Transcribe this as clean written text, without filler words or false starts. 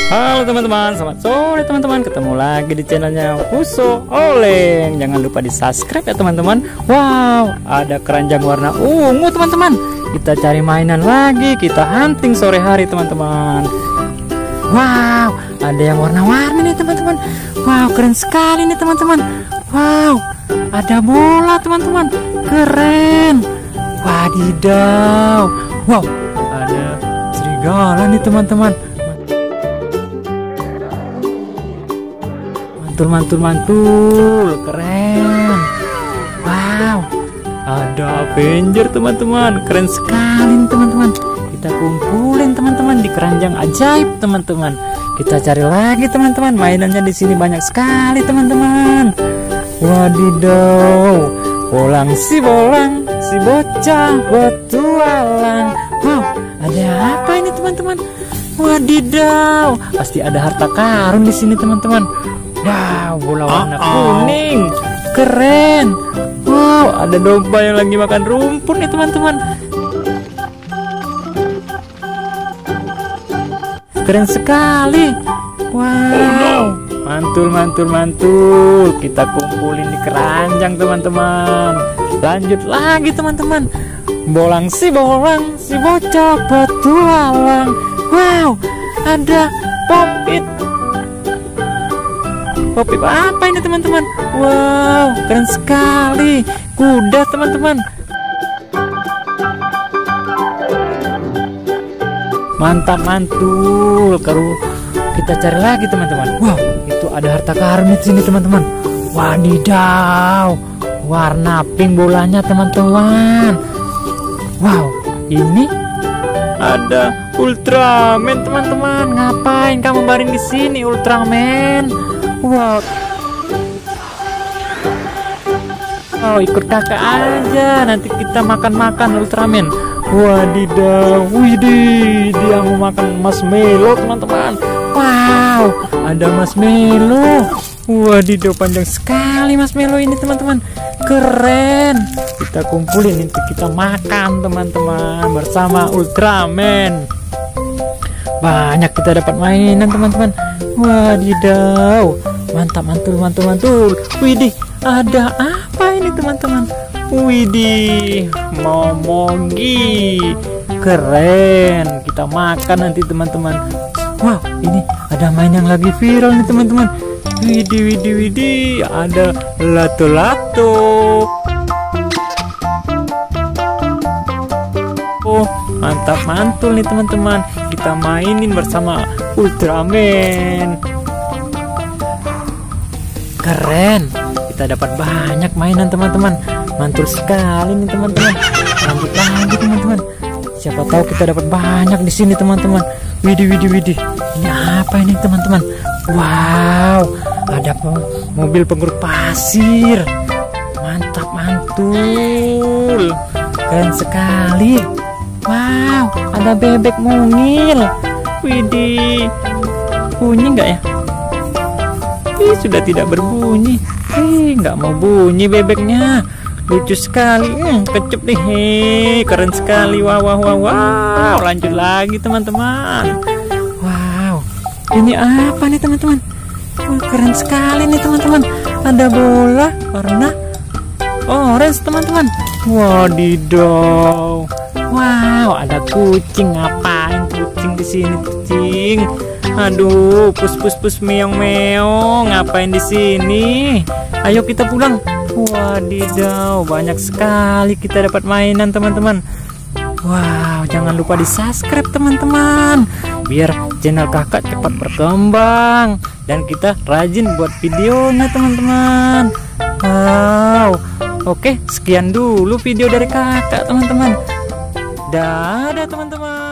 Halo teman-teman, selamat sore teman-teman. Ketemu lagi di channelnya Fuso Oleng. Jangan lupa di subscribe ya teman-teman. Wow, ada keranjang warna ungu teman-teman. Kita cari mainan lagi, kita hunting sore hari teman-teman. Wow, ada yang warna-warni nih teman-teman. Wow, keren sekali nih teman-teman. Wow, ada bola teman-teman. Keren. Wadidaw. Wow, ada serigala nih teman-teman. Mantul, keren. Wow, ada Avenger teman-teman, keren sekali teman-teman. Kita kumpulin teman-teman di keranjang ajaib teman-teman. Kita cari lagi teman-teman, mainannya di sini banyak sekali teman-teman. Wadidaw, bolang si bocah petualang. Wow, ada apa ini teman-teman? Wadidaw, pasti ada harta karun di sini teman-teman. Wow, bola warna kuning, keren. Wow, ada domba yang lagi makan rumput nih teman-teman. Keren sekali. Wow, mantul. Kita kumpulin di keranjang teman-teman. Lanjut lagi teman-teman. Bolang si bocah petualang. Wow, ada Popit. Popit apa ini teman-teman? Wow, keren sekali. Kuda teman-teman. Mantap, mantul. Kita cari lagi teman-teman. Wow, itu ada harta karun di sini teman-teman. Wadidaw, warna pink bolanya teman-teman. Wow, ini ada Ultraman teman-teman. Ngapain kamu baring di sini Ultraman? Wow, ikut kakak aja. Nanti kita makan Ultraman. Wadidaw, widih, dia mau makan marshmallow teman-teman. Wow, ada marshmallow. Wadidaw, panjang sekali marshmallow ini teman-teman. Keren. Kita kumpulin, nanti kita makan teman-teman bersama Ultraman. Banyak kita dapat mainan teman-teman. Wadidaw, mantap, mantul. Widih, ada apa ini teman-teman? Widih, Momogi, keren. Kita makan nanti teman-teman. Wow, ini ada mainan lagi viral nih teman-teman. Widih, ada lato-lato. Oh, mantap, mantul nih teman-teman. Kita mainin bersama Ultraman. Keren. Kita dapat banyak mainan teman-teman. Mantul sekali nih teman-teman. Lanjut lagi teman-teman. Siapa tahu kita dapat banyak di sini teman-teman. Widih. Ini apa ini teman-teman? Wow, ada mobil penggerut pasir. Mantap, mantul. Keren sekali. Wow, ada bebek mungil. Widih, bunyi nggak ya? Sudah tidak berbunyi. Nggak mau bunyi bebeknya. Lucu sekali. Kecup nih. Keren sekali. Wow. Lanjut lagi teman-teman. Wow, ini apa nih teman-teman? Keren sekali nih teman-teman. Ada bola warna orange teman-teman. Wadidaw. Wow, ada kucing. Ngapain kucing di sini kucing? Aduh, pus meong. Ngapain di sini? Ayo kita pulang. Wadidaw, banyak sekali kita dapat mainan teman-teman. Wow, jangan lupa di subscribe teman-teman, biar channel kakak cepat berkembang dan kita rajin buat videonya teman-teman. Wow, oke, sekian dulu video dari kakak teman-teman. Dadah teman-teman.